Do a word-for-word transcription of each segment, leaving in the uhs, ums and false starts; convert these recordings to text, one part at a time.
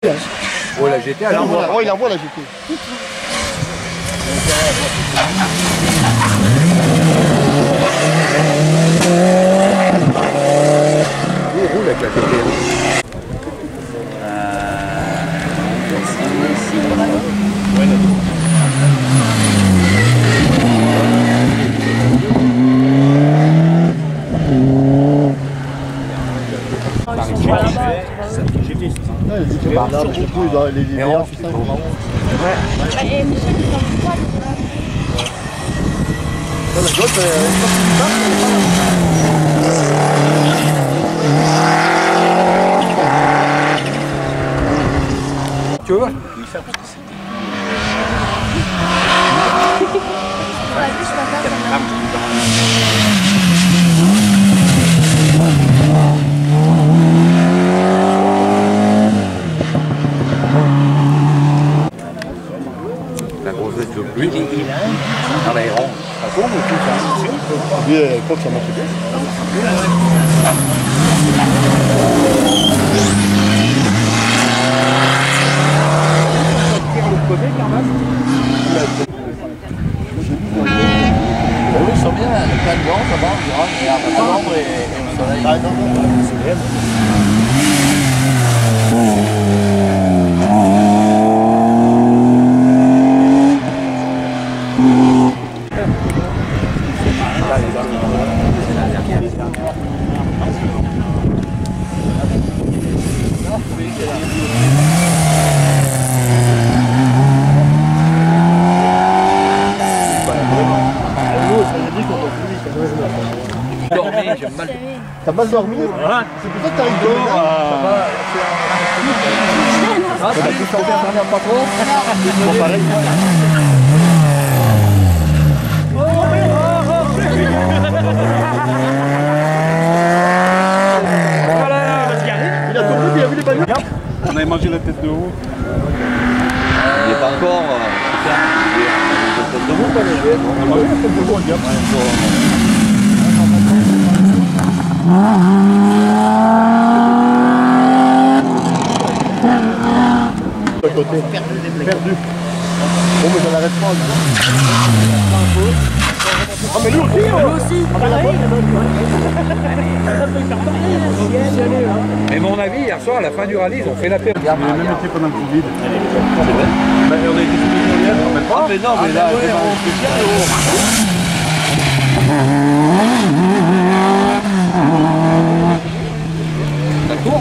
Oh la G T, elle envoie. Oh il envoie la G T. Il roule avec la G T. Tu veux? La grossesse de pluie. Dans l'aéron. Ça tombe ou tout ça? Lui, il faut que ça marche bien. Oui, ils sont bien, le plein de vent, ça va, on dira, et après l'ombre et, et le soleil. Ah non, non, c'est bien. Dormir, j'ai mal. T'as mal dormi? C'est pour ça que t'arrives dehors. Ça va, c'est un... Ah, t'as pu chanter un dernier pas trop? Bon, pareil. Il a tombé, il a vu les bagnoles. On avait mangé la tête de haut. Il n'est pas encore... La tête de haut, pas léger. On a mangé la tête de haut, on dirait. De côté. Perdu. Bon, mais j'en arrête pas. Ah, mais lui aussi, lui aussi. Mais mon avis, hier soir, à la fin du rallye, ils ont fait la paix. On a même été pendant le Covid. C'est vrai? Ben, on a été soumis hier, on met pas. Ah, mais non, mais là, c'est pas spécial. La tour?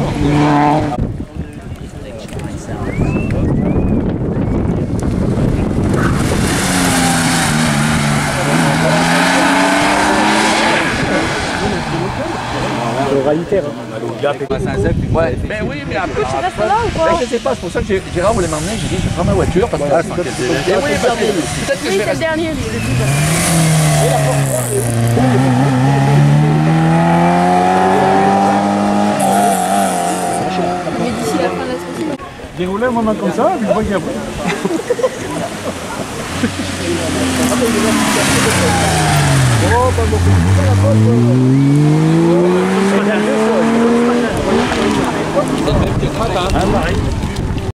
Le rallye-terre. Ouais, mais oui, mais après, tu restes là ou quoi? Je sais pas, c'est pour ça que Gérard voulait m'emmener, j'ai dit je prends ma voiture parce que là, c'est peut-être que je vais C'est le dernier, lui. Mais d'ici la fin de la semaine. Dérouler un moment comme ça, puis je vois qu'il y a... Oh, pas beaucoup. Même tes crates, hein.